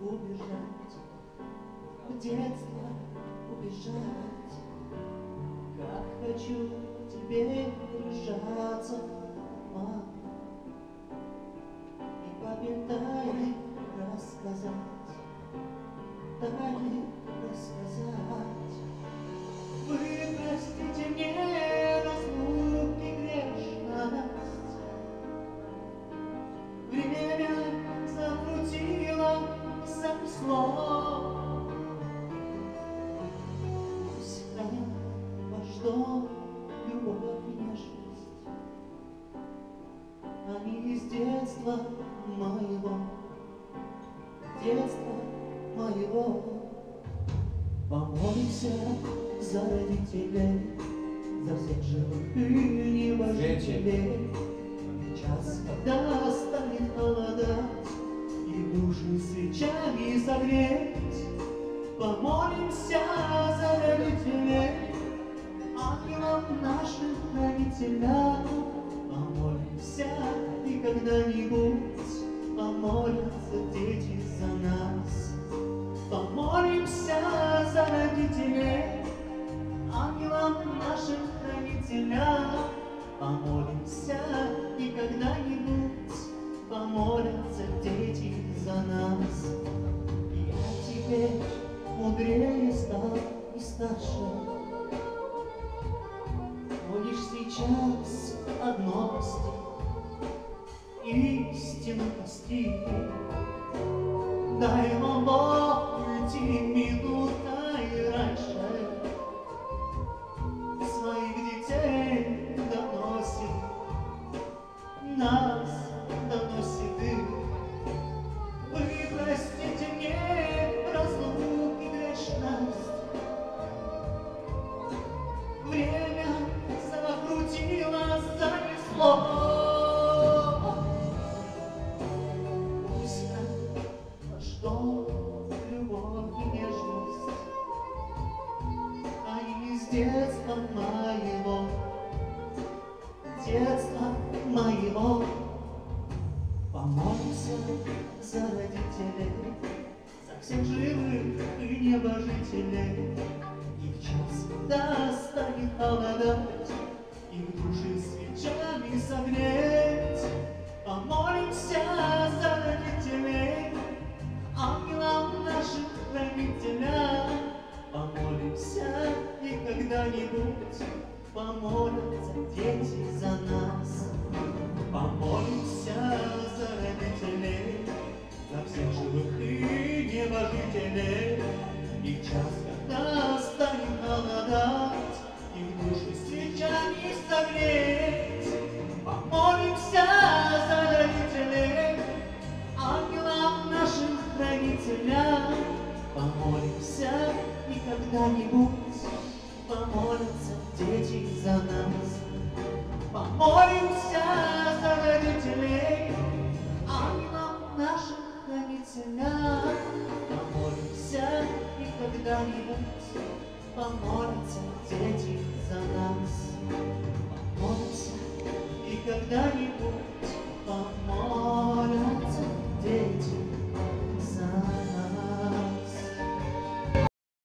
убежать, в детство убежать. Как хочу тебе прижаться, мама, и папе тайны рассказать, тайны рассказать. Вы простите мне разлуки грешность, время закрутило занесло. Пусть хранят ваш дом любовь и нежность, они из детства моего, детства моего. Помолимся за родителей, за всех живых и небожителей. Час, когда станет холодать, и души свечами согреть. Помолимся за родителей, ангелов наших хранителя. Помолимся, и когда-нибудь помолятся дети за нас. Помолимся за родителей, ангелов наших хранителя. Помолимся, и когда-нибудь помолятся дети за нас. Я теперь мудрее стал и старше, но лишь сейчас одно прости, истину прости. Дай нам Бог уйти минутой раньше, своих детей доносит, нас доносит их. Вы простите мне разлуки грешность, время закрутило, занесло. Детства моего, детства моего. Помолимся за родителей, за всех живых и небожителей. И в час, когда станет холодать, их души свечами согреть. Помолимся за родителей, ангелов наших хранителя. Помолимся, и когда-нибудь помолятся дети за нас. Помолимся за родителей, за всех живых и небожителей. И в час, когда станет холодать, их души свечами согреть. Помолимся за родителей, ангелов наших хранителя. Помолимся, и когда-нибудь помолятся дети за нас. Помолимся за родителей, ангелов наших хранителя. Помолимся, и когда-нибудь помолятся дети за нас. Помолимся, и когда-нибудь